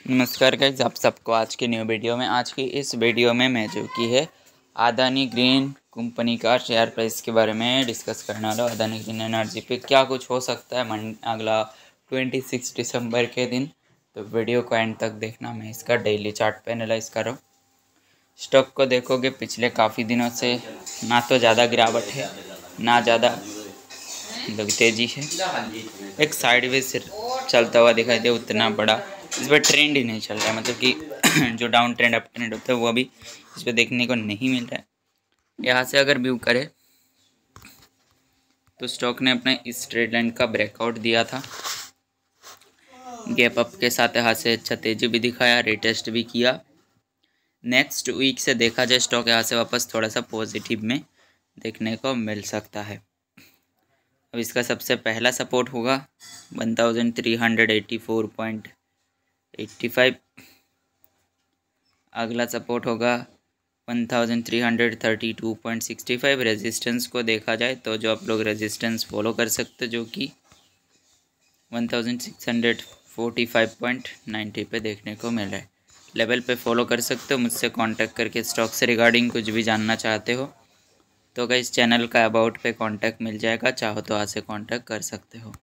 नमस्कार गाइस, आप सबको आज की न्यू वीडियो में। आज की इस वीडियो में मैं जो कि है अदानी ग्रीन कंपनी का शेयर प्राइस के बारे में डिस्कस करने वाला हूँ। अदानी ग्रीन एनर्जी पे क्या कुछ हो सकता है अगला 26 दिसंबर के दिन। तो वीडियो को एंड तक देखना। मैं इसका डेली चार्ट पे एनालाइज कर रहा हूँ। स्टॉक को देखोगे पिछले काफ़ी दिनों से ना तो ज़्यादा गिरावट है ना ज़्यादा तेज़ी है। एक साइडवेज चलता हुआ दिखाई दे, उतना बड़ा इस पर ट्रेंड ही नहीं चल रहा है। मतलब कि जो डाउन ट्रेंड अप ट्रेंड होता है वो अभी इस पर देखने को नहीं मिल रहा है। यहाँ से अगर व्यू करे तो स्टॉक ने अपने इस ट्रेड लाइन का ब्रेकआउट दिया था, गैप अप के साथ यहाँ से अच्छा तेजी भी दिखाया, रिटेस्ट भी किया। नेक्स्ट वीक से देखा जाए स्टॉक यहाँ से वापस थोड़ा सा पॉजिटिव में देखने को मिल सकता है। अब इसका सबसे पहला सपोर्ट होगा 1384.85। अगला सपोर्ट होगा 1332.65। रेजिस्टेंस को देखा जाए तो जो आप लोग रेजिस्टेंस फॉलो कर सकते जो कि 1645.90 पे देखने को मिल रहा है। लेवल पे फॉलो कर सकते हो। मुझसे कांटेक्ट करके स्टॉक से रिगार्डिंग कुछ भी जानना चाहते हो तो गाइस चैनल का अबाउट पे कांटेक्ट मिल जाएगा, चाहो तो आज से कांटेक्ट कर सकते हो।